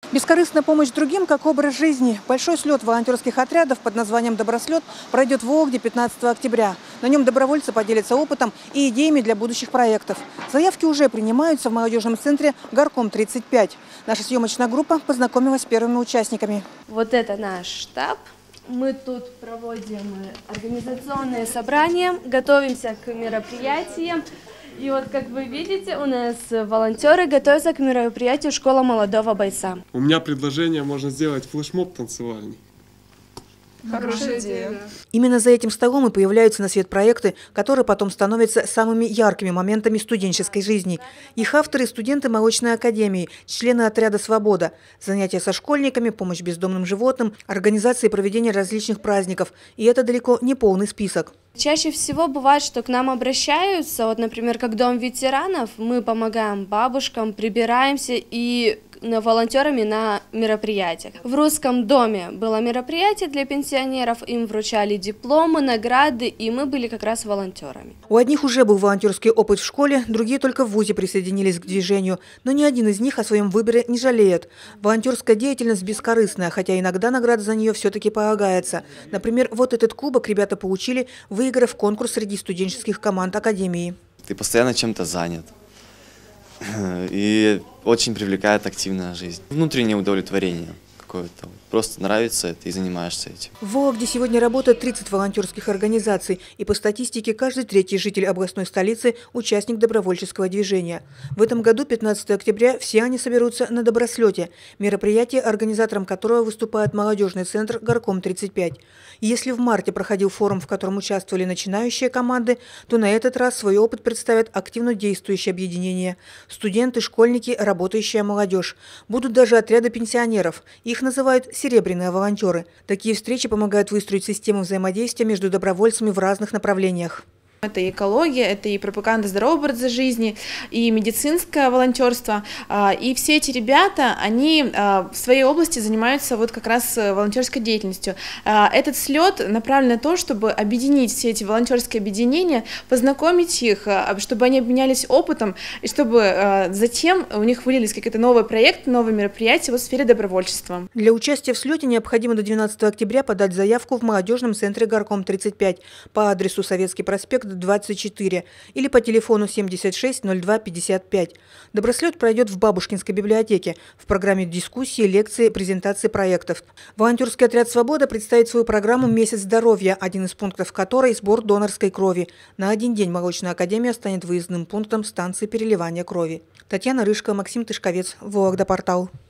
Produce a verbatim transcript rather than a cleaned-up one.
Бескорыстная помощь другим как образ жизни. Большой слет волонтерских отрядов под названием «Доброслет» пройдет в Вологде пятнадцатого октября. На нем добровольцы поделятся опытом и идеями для будущих проектов. Заявки уже принимаются в молодежном центре «Горком тридцать пять». Наша съемочная группа познакомилась с первыми участниками. Вот это наш штаб. Мы тут проводим организационные собрания, готовимся к мероприятиям. И вот, как вы видите, у нас волонтеры готовятся к мероприятию «Школа молодого бойца». У меня предложение, можно сделать флешмоб танцевальный. Хорошая идея. Именно за этим столом и появляются на свет проекты, которые потом становятся самыми яркими моментами студенческой жизни. Их авторы – студенты молочной академии, члены отряда «Свобода», занятия со школьниками, помощь бездомным животным, организация и проведение различных праздников. И это далеко не полный список. Чаще всего бывает, что к нам обращаются, вот, например, как дом ветеранов, мы помогаем бабушкам, прибираемся и волонтерами на мероприятиях. В русском доме было мероприятие для пенсионеров, им вручали дипломы, награды, и мы были как раз волонтерами. У одних уже был волонтерский опыт в школе, другие только в вузе присоединились к движению, но ни один из них о своем выборе не жалеет. Волонтерская деятельность бескорыстная, хотя иногда награда за нее все-таки полагается. Например, вот этот кубок ребята получили, выиграв конкурс среди студенческих команд академии. Ты постоянно чем-то занят. И очень привлекает активная жизнь. Внутреннее удовлетворение какое-то. Просто нравится это и занимаешься этим. В Вологде сегодня работает тридцать волонтерских организаций. И по статистике каждый третий житель областной столицы – участник добровольческого движения. В этом году, пятнадцатого октября, все они соберутся на Доброслете. Мероприятие, организатором которого выступает молодежный центр «Горком тридцать пять». Если в марте проходил форум, в котором участвовали начинающие команды, то на этот раз свой опыт представят активно действующие объединения. Студенты, школьники, работающая молодежь. Будут даже отряды пенсионеров. Их называют «серебряные волонтеры». Такие встречи помогают выстроить систему взаимодействия между добровольцами в разных направлениях. Это и экология, это и пропаганда здорового образа жизни, и медицинское волонтерство. И все эти ребята, они в своей области занимаются вот как раз волонтерской деятельностью. Этот слет направлен на то, чтобы объединить все эти волонтерские объединения, познакомить их, чтобы они обменялись опытом, и чтобы затем у них вылились какие-то новые проекты, новые мероприятия в сфере добровольчества. Для участия в слете необходимо до двенадцатого октября подать заявку в молодежном центре «Горком тридцать пять» по адресу Советский проспект, двадцать четыре или по телефону семьдесят шесть ноль два пятьдесят пять. Доброслет пройдет в Бабушкинской библиотеке в программе дискуссии, лекции, презентации проектов. Волонтерский отряд «Свобода» представит свою программу «Месяц здоровья», один из пунктов которой – сбор донорской крови. На один день молочная академия станет выездным пунктом станции переливания крови. Татьяна Рыжко, Максим Тышковец, Вологда Портал.